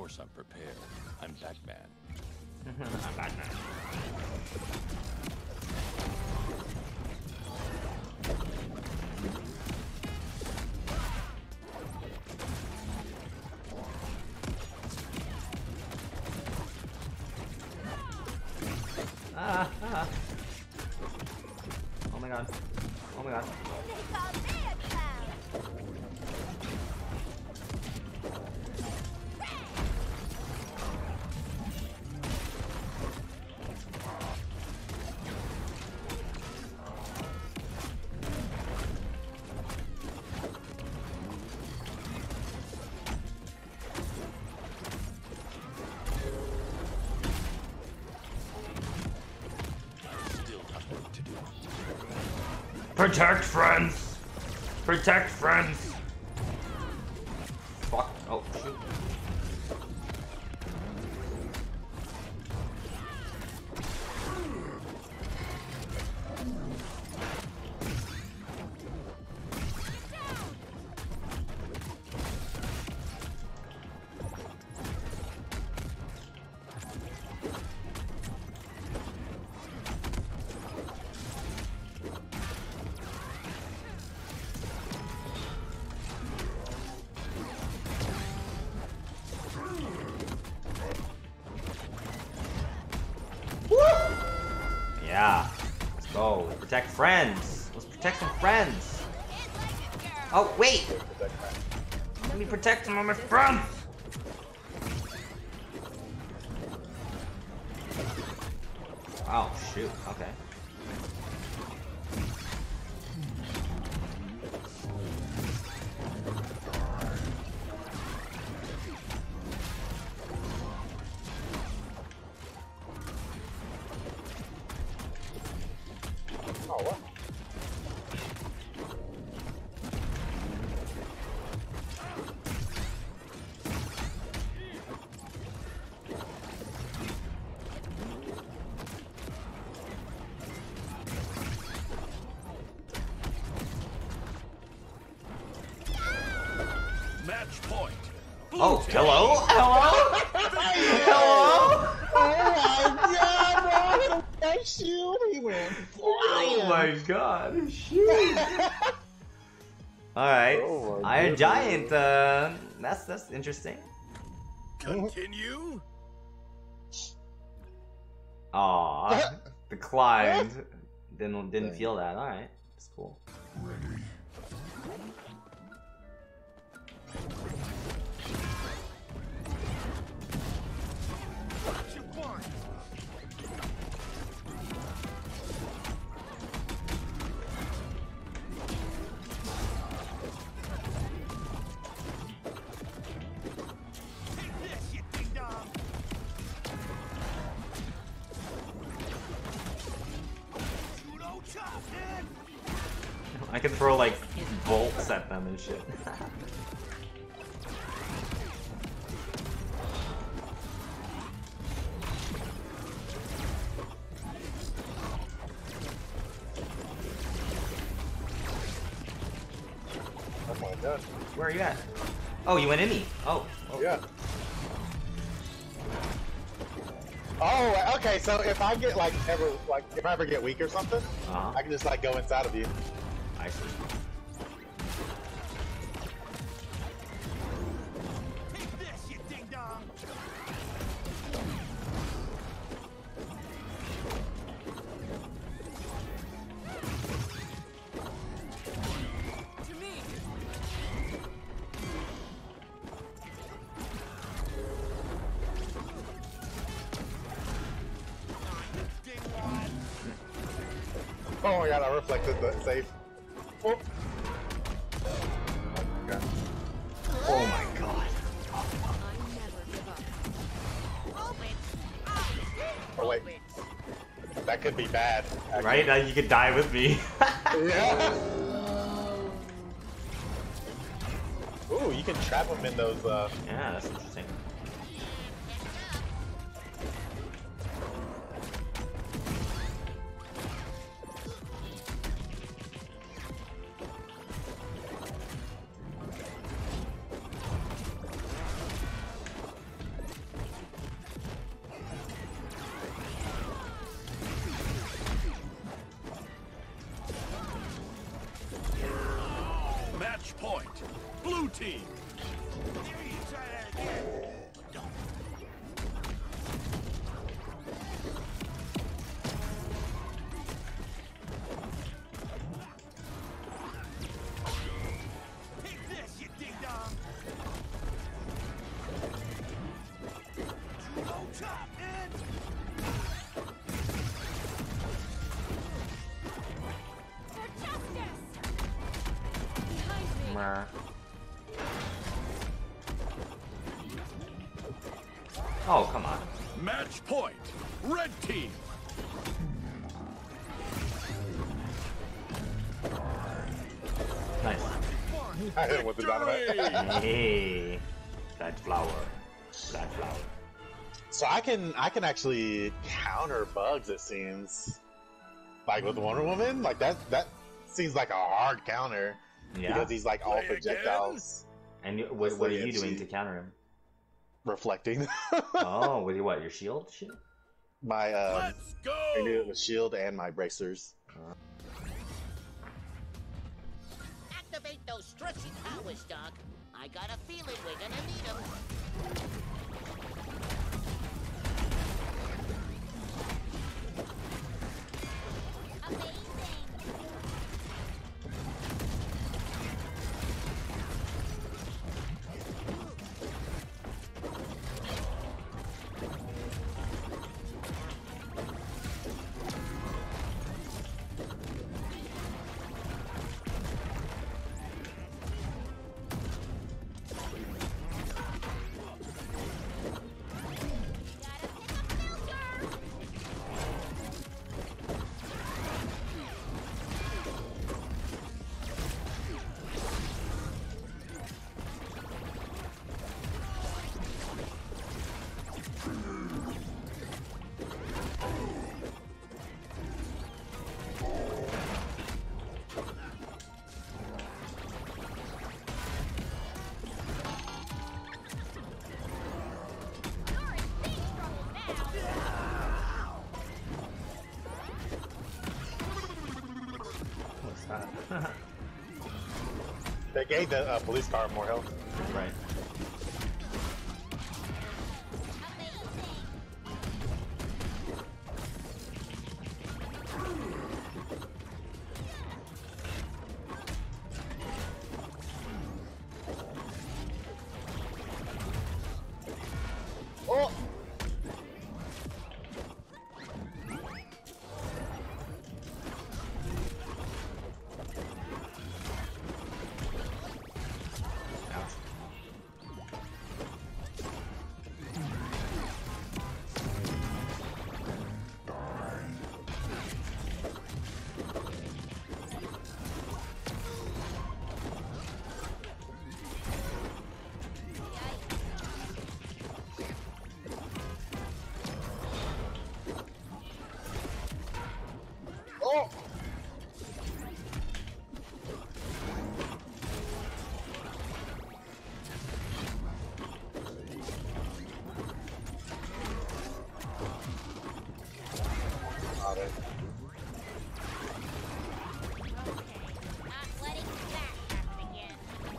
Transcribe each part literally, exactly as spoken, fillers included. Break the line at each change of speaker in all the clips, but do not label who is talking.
course I'm prepared. I'm Batman.
I'm Batman. Ah, ah. Oh my god. Oh my god. Protect friends! Protect friends! Fuck. Oh, shoot. Yeah, let's go. Protect friends. Let's protect some friends. Oh, wait. Let me protect some of my friends. Oh, shoot. Okay.
Oh, what?
Match point.
Oh, hello? Hello? Hello?
Oh my god, bro! That shoot, he went flying.
Oh my god. Shoot. Alright.
Oh my
Iron
goodness.
Giant, uh, that's that's interesting.
Continue.
Aw, declined. Didn't didn't
Dang.
feel that. Alright. That's cool. I can throw like bolts at them and shit.
Oh my god.
Where are you at? Oh, you went in me. Oh. oh.
Yeah. Oh, okay. So if I get like ever, like if I ever get weak or something,
Uh-huh.
I can just like go inside of you.
I see.
Take this, you ding dong. To me.
Oh my god, I reflected the safe. Oh. God.
Oh my god.
Oh wait. That could be bad. actually.
Right? Uh, you could die with me.
Yeah. Ooh, you can trap them in those, uh...
Yeah, that's interesting.
point. Blue team. Dare you try that again? Take this, you ding dong. Low top and
For justice! Behind me!
Meh. Oh, come on.
match point. Red team.
Nice.
I hit him with the dynamite.
Hey. That flower. That flower.
So I can I can actually counter bugs. It seems like with Wonder Woman, like that that seems like a hard counter
Yeah.
because he's like all
Play
projectiles
And you, what, what are you
Yeah,
doing
she-
to counter him?
reflecting.
Oh, with your what? Your shield? Shit.
My um,
Let's go.
I do it with shield and my bracers.
Activate those stretchy powers, Doc. I got a feeling we're gonna need them.
What's that?
They gave the uh, police car more health.
Right.
Oh!
Ouch.
Oh! Got it.
Not letting that happen again.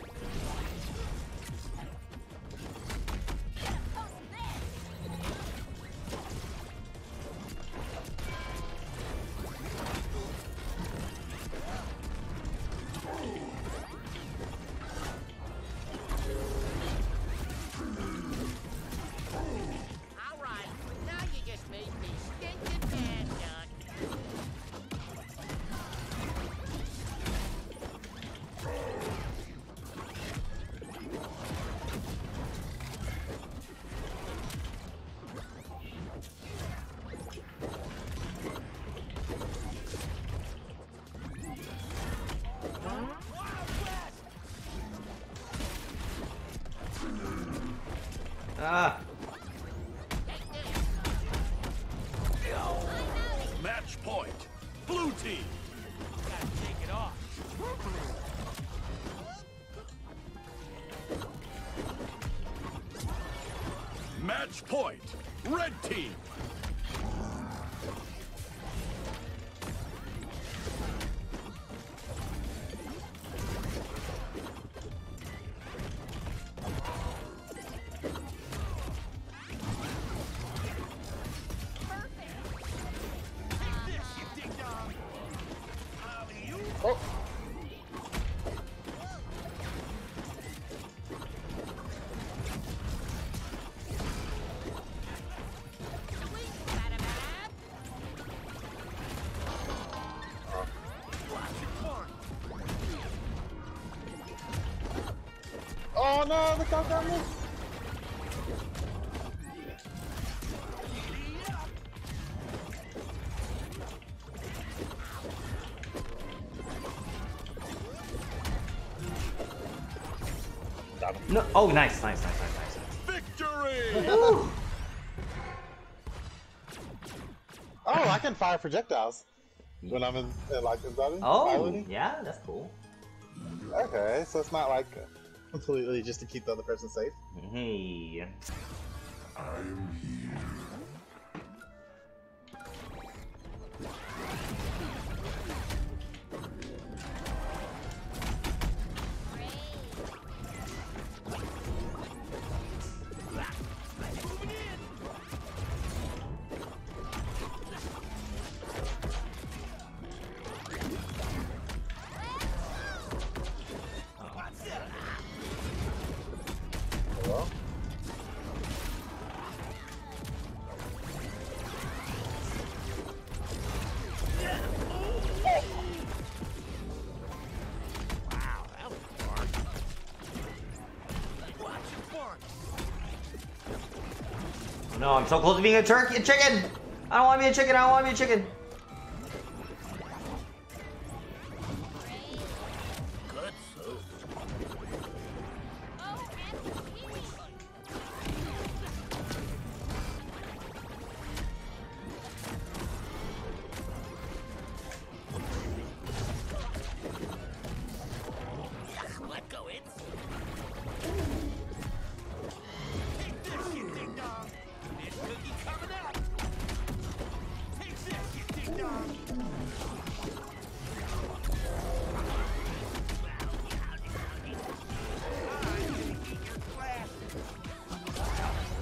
Post this!
All right, now you just made me stinking mad, Doc.
Ah!
Match point. Blue team. Gotta take it off. Match point. Red team.
Oh. Oh no, the dog got me.
No. Oh, nice, nice, nice, nice, nice.
Victory!
Woo.
Oh, I can fire projectiles when I'm in, in like inside.
Oh, yeah, that's cool.
Okay, so it's not like completely just to keep the other person safe.
Hey.
Hello?
Wow, that was fun. Watch your bark.
No, I'm so close to being a turkey, a chicken. I don't want to be a chicken. I don't want to be a chicken.
Good soup.
Oh, and kiwi.
What go in?
Take this, you ding dong. This cookie coming up. Take this, you ding dong. I'm gonna eat your glasses.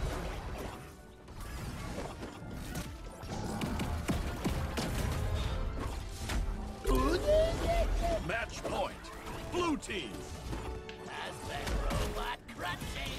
Match point. Blue team.
That's that robot crunchy.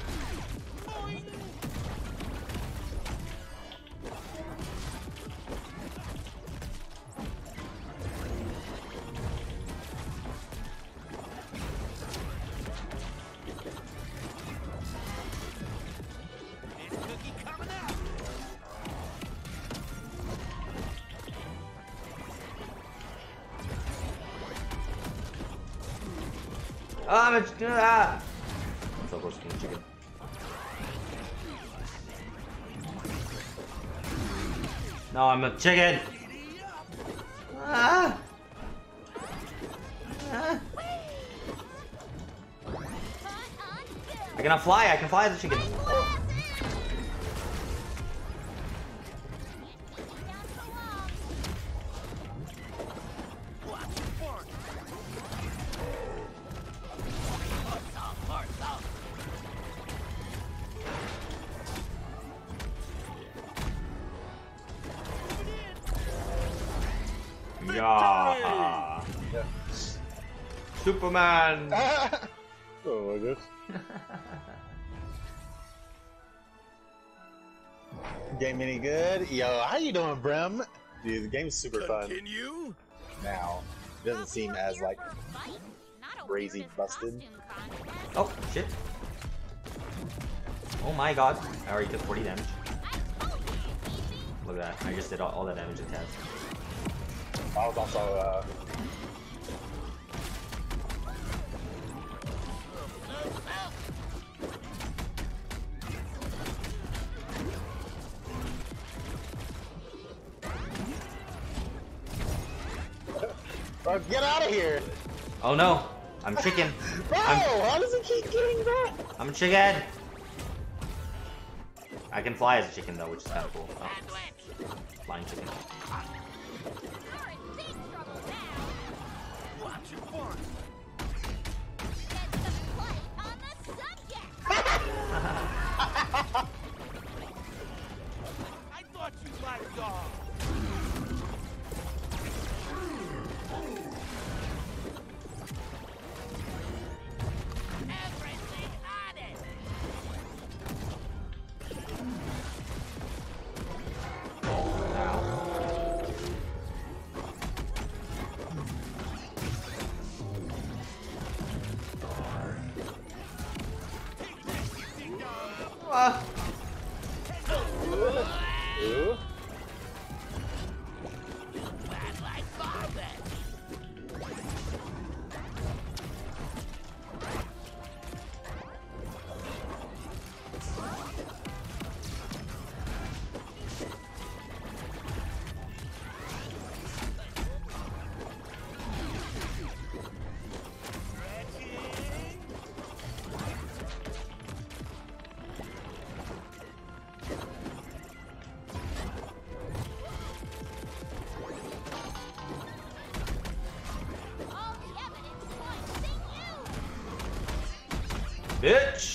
This cookie coming up.
Oh, I'm a ah. I'm so close to being a chicken. No, I'm a chicken. Ah. Ah. I cannot fly. I can fly as a chicken.
Watch your bark.
Yeah. Superman.
Oh my gosh. Game any good? Yo, how you doing, Brim? Dude, the game's super fun
Continue.
now. It doesn't seem as like crazy busted.
Oh shit. Oh my god. I already took forty damage. Look at that. I just did all, all that damage it has.
I was also uh Bro, get out of here!
Oh no. I'm chicken.
Bro,
I'm,
how does it keep getting back?
I'm a chicken. I can fly as a chicken though, which is kind of cool. Oh. Flying chicken.
Watch your bark. I thought you liked dog.
Ah.
Ooh.
Bad like Marvin.
All the evidence points to you.
Bitch.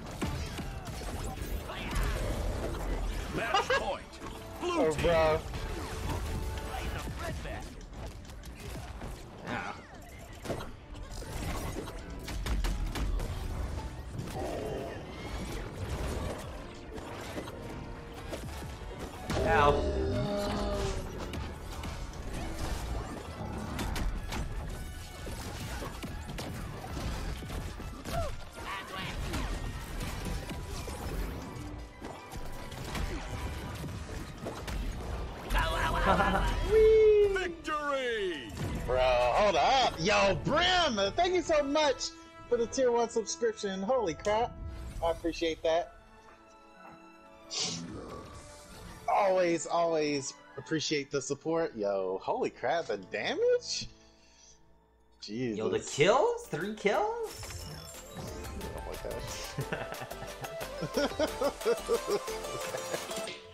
Match point. Blue
Oh,
team.
bro.
Right in the breadbasket.
Yeah. Ow.
Victory!
Bro, hold up. Yo, Brim, thank you so much for the tier one subscription. Holy crap. I appreciate that. Always, always appreciate the support. Yo, holy crap, the damage? Jesus.
Yo, the kills? Three kills?
Oh my gosh.